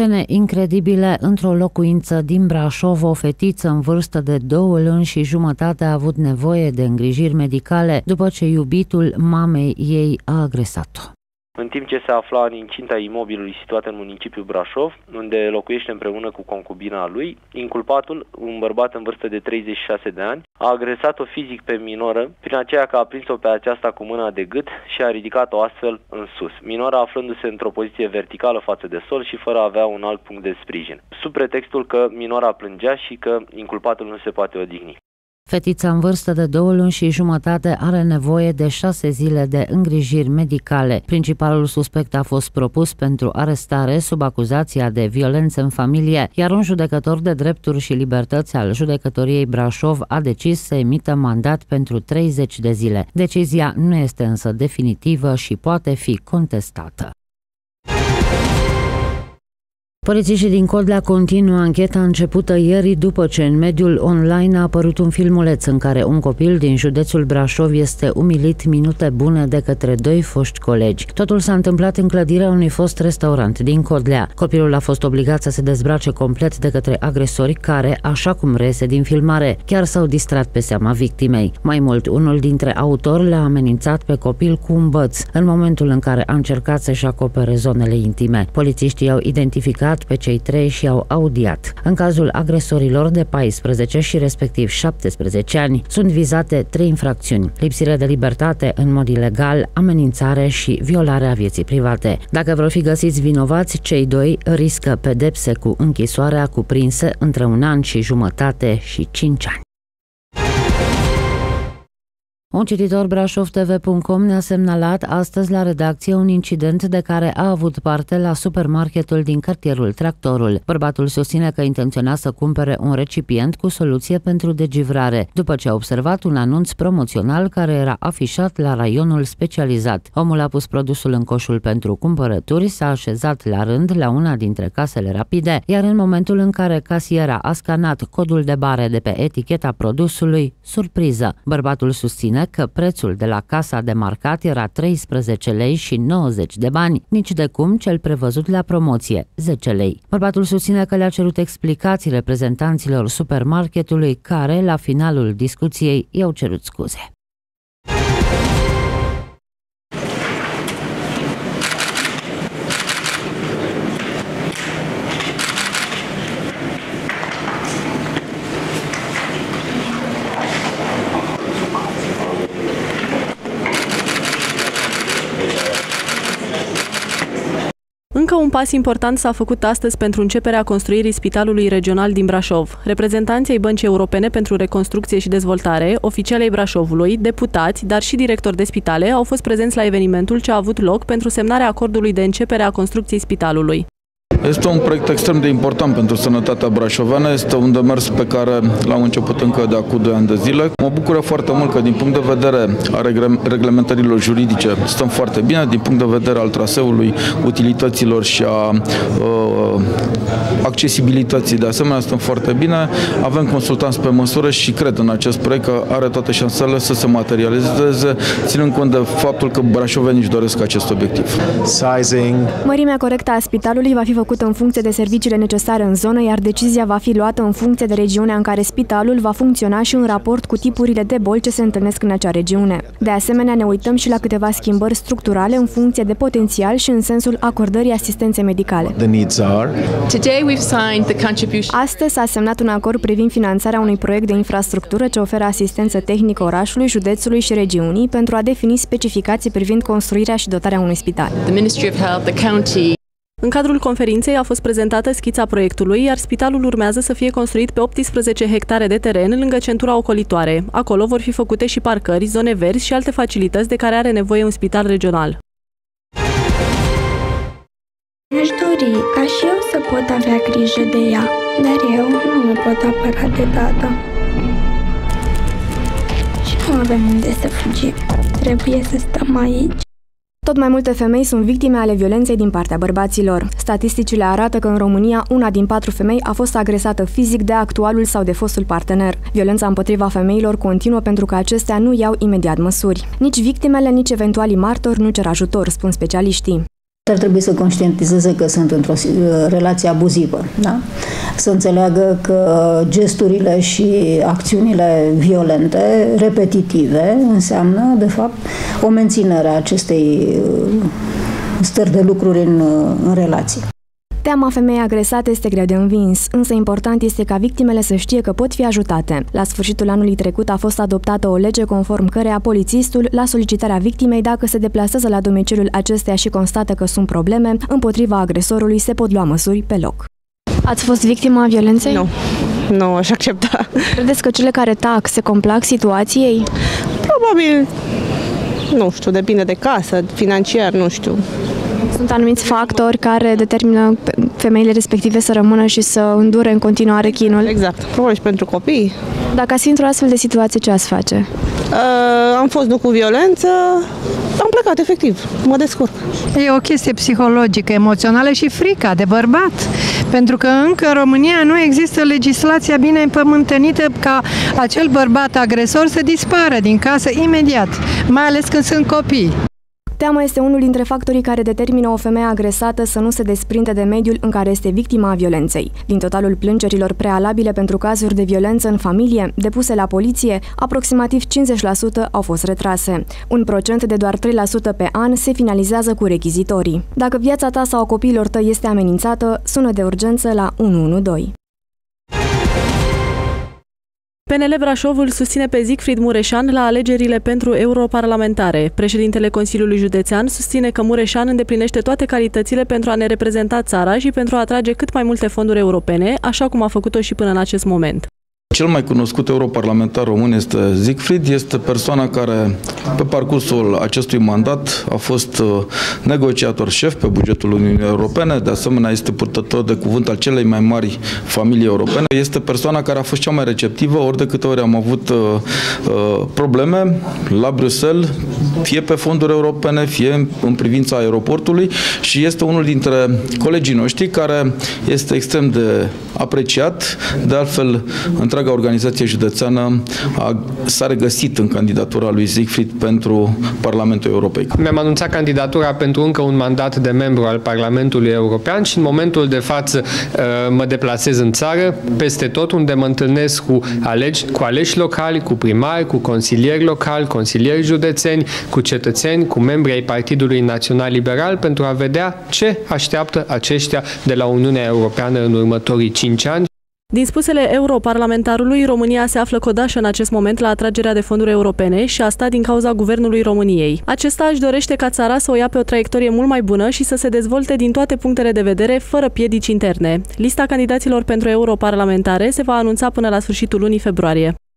Scene incredibile într-o locuință din Brașov. O fetiță în vârstă de 2 luni și jumătate a avut nevoie de îngrijiri medicale după ce iubitul mamei ei a agresat-o. În timp ce se afla în incinta imobilului situat în municipiul Brașov, unde locuiește împreună cu concubina lui, inculpatul, un bărbat în vârstă de 36 de ani, a agresat-o fizic pe minoră, prin aceea că a prins-o pe aceasta cu mâna de gât și a ridicat-o astfel în sus, minora aflându-se într-o poziție verticală față de sol și fără a avea un alt punct de sprijin, sub pretextul că minora plângea și că inculpatul nu se poate odihni. Fetița în vârstă de 2 luni și jumătate are nevoie de 6 zile de îngrijiri medicale. Principalul suspect a fost propus pentru arestare sub acuzația de violență în familie, iar un judecător de drepturi și libertăți al Judecătoriei Brașov a decis să emită mandat pentru 30 de zile. Decizia nu este însă definitivă și poate fi contestată. Polițiștii din Codlea continuă ancheta începută ieri după ce în mediul online a apărut un filmuleț în care un copil din județul Brașov este umilit minute bune de către 2 foști colegi. Totul s-a întâmplat în clădirea unui fost restaurant din Codlea. Copilul a fost obligat să se dezbrace complet de către agresori care, așa cum reiese din filmare, chiar s-au distrat pe seama victimei. Mai mult, unul dintre autori l-a amenințat pe copil cu un băț în momentul în care a încercat să-și acopere zonele intime. Polițiștii au identificat pe cei 3 și au audiat. În cazul agresorilor de 14 și respectiv 17 ani, sunt vizate 3 infracțiuni: lipsire de libertate în mod ilegal, amenințare și violarea vieții private. Dacă vor fi găsiți vinovați, cei 2 riscă pedepse cu închisoarea cuprinse între 1 an și jumătate și 5 ani. Un cititor brașovtv.com ne-a semnalat astăzi la redacție un incident de care a avut parte la supermarketul din cartierul Tractorul. Bărbatul susține că intenționa să cumpere un recipient cu soluție pentru degivrare, după ce a observat un anunț promoțional care era afișat la raionul specializat. Omul a pus produsul în coșul pentru cumpărături, s-a așezat la rând la una dintre casele rapide, iar în momentul în care casiera a scanat codul de bare de pe eticheta produsului, surpriză, bărbatul susține că prețul de la casa de marcat era 13 lei și 90 de bani, nici de cum cel prevăzut la promoție, 10 lei. Bărbatul susține că le-a cerut explicații reprezentanților supermarketului care, la finalul discuției, i-au cerut scuze. Încă un pas important s-a făcut astăzi pentru începerea construirii Spitalului Regional din Brașov. Reprezentanții ai Băncii Europene pentru Reconstrucție și Dezvoltare, oficialii Brașovului, deputați, dar și directori de spitale au fost prezenți la evenimentul ce a avut loc pentru semnarea acordului de începere a construcției spitalului. Este un proiect extrem de important pentru sănătatea brașoveană, este un demers pe care l-am început încă de acum 2 ani de zile. Mă bucură foarte mult că din punct de vedere a reglementărilor juridice stăm foarte bine, din punct de vedere al traseului, utilităților și a accesibilității de asemenea stăm foarte bine. Avem consultanți pe măsură și cred în acest proiect că are toate șansele să se materializeze, ținând cont de faptul că brașovenii își doresc acest obiectiv. Mărimea corectă a spitalului va fi făcută în funcție de serviciile necesare în zonă, iar decizia va fi luată în funcție de regiunea în care spitalul va funcționa și în raport cu tipurile de boli ce se întâlnesc în acea regiune. De asemenea, ne uităm și la câteva schimbări structurale în funcție de potențial și în sensul acordării asistenței medicale. Astăzi s-a semnat un acord privind finanțarea unui proiect de infrastructură ce oferă asistență tehnică orașului, județului și regiunii pentru a defini specificații privind construirea și dotarea unui spital. În cadrul conferinței a fost prezentată schița proiectului, iar spitalul urmează să fie construit pe 18 hectare de teren lângă centura ocolitoare. Acolo vor fi făcute și parcări, zone verzi și alte facilități de care are nevoie un spital regional. Mi-aș dori ca și eu să pot avea grijă de ea, dar eu nu mă pot apăra de tată. Și nu avem unde să fugim. Trebuie să stăm aici. Tot mai multe femei sunt victime ale violenței din partea bărbaților. Statisticile arată că în România, 1 din 4 femei a fost agresată fizic de actualul sau de fostul partener. Violența împotriva femeilor continuă pentru că acestea nu iau imediat măsuri. Nici victimele, nici eventualii martori nu cer ajutor, spun specialiștii. Ar trebui să conștientizeze că sunt într-o relație abuzivă, da? Să înțeleagă că gesturile și acțiunile violente, repetitive, înseamnă, de fapt, o menținere a acestei stări de lucruri în relație. Teama femeii agresate este greu de învins, însă important este ca victimele să știe că pot fi ajutate. La sfârșitul anului trecut a fost adoptată o lege conform căreia polițistul, la solicitarea victimei, dacă se deplasează la domiciliul acesteia și constată că sunt probleme, împotriva agresorului se pot lua măsuri pe loc. Ați fost victima violenței? Nu aș accepta. Credeți că cele care tac se complac situației? Probabil, nu știu, depinde de casă, financiar, nu știu. Sunt anumiți factori care determină femeile respective să rămână și să îndure în continuare chinul? Exact. Probabil și pentru copii. Dacă ați fi într-o astfel de situație, ce ați face? Am fost nu cu violență, am plecat, efectiv. Mă descurc. E o chestie psihologică, emoțională și frica de bărbat. Pentru că încă în România nu există legislația bine împământenită ca acel bărbat agresor să dispară din casă imediat, mai ales când sunt copii. Teama este unul dintre factorii care determină o femeie agresată să nu se desprindă de mediul în care este victima a violenței. Din totalul plângerilor prealabile pentru cazuri de violență în familie, depuse la poliție, aproximativ 50% au fost retrase. Un procent de doar 3% pe an se finalizează cu rechizitorii. Dacă viața ta sau a copiilor tăi este amenințată, sună de urgență la 112. PNL Brașov îl susține pe Siegfried Mureșan la alegerile pentru europarlamentare. Președintele Consiliului Județean susține că Mureșan îndeplinește toate calitățile pentru a ne reprezenta țara și pentru a atrage cât mai multe fonduri europene, așa cum a făcut-o și până în acest moment. Cel mai cunoscut europarlamentar român este Siegfried, este persoana care pe parcursul acestui mandat a fost negociator șef pe bugetul Uniunii Europene, de asemenea este purtător de cuvânt al celei mai mari familii europene. Este persoana care a fost cea mai receptivă ori de câte ori am avut probleme la Bruxelles, fie pe fonduri europene, fie în privința aeroportului, și este unul dintre colegii noștri care este extrem de apreciat. De altfel, întreaga organizație județeană s-a regăsit în candidatura lui Siegfried pentru Parlamentul European. Mi-am anunțat candidatura pentru încă un mandat de membru al Parlamentului European și în momentul de față mă deplasez în țară, peste tot unde mă întâlnesc cu aleși locali, cu primari, cu consilieri locali, consilieri județeni, cu cetățeni, cu membri ai Partidului Național Liberal, pentru a vedea ce așteaptă aceștia de la Uniunea Europeană în următorii 5 ani. Din spusele europarlamentarului, România se află codașă în acest moment la atragerea de fonduri europene și asta din cauza Guvernului României. Acesta își dorește ca țara să o ia pe o traiectorie mult mai bună și să se dezvolte din toate punctele de vedere, fără piedici interne. Lista candidaților pentru europarlamentare se va anunța până la sfârșitul lunii februarie.